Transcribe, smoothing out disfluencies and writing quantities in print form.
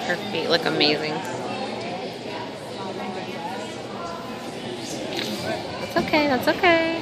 Her feet look amazing. That's okay, that's okay.